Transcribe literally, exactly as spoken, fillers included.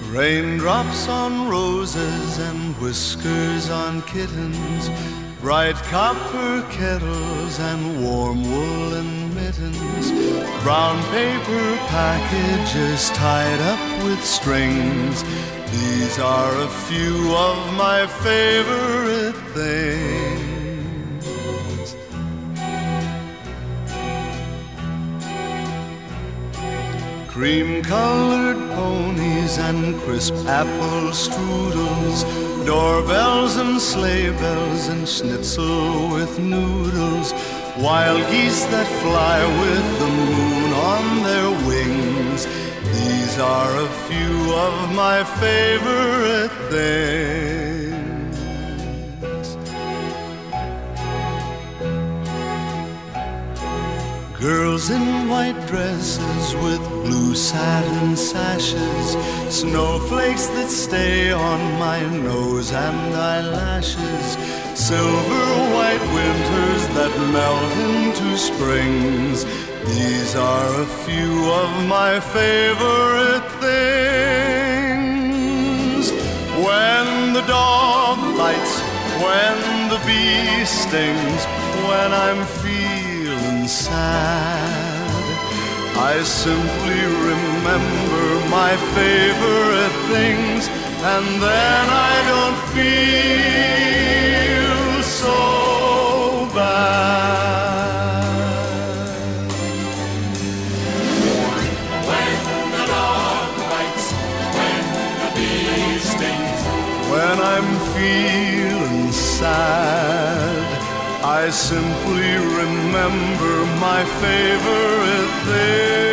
Raindrops on roses and whiskers on kittens, bright copper kettles and warm woolen mittens, brown paper packages tied up with strings. These are a few of my favorite things. Cream-colored ponies and crisp apple strudels, doorbells and sleigh bells and schnitzel with noodles, wild geese that fly with the moon on their wings. These are a few of my favorite things. Girls in white dresses with blue satin sashes, snowflakes that stay on my nose and eyelashes, silver white winters that melt into springs. These are a few of my favorite things. When the dog bites, when the bee stings, when I'm feeling sad, I simply remember my favorite things, and then I don't feel so bad. When the dog bites, when the bee stings, when I'm feeling sad, I simply remember my favorite thing.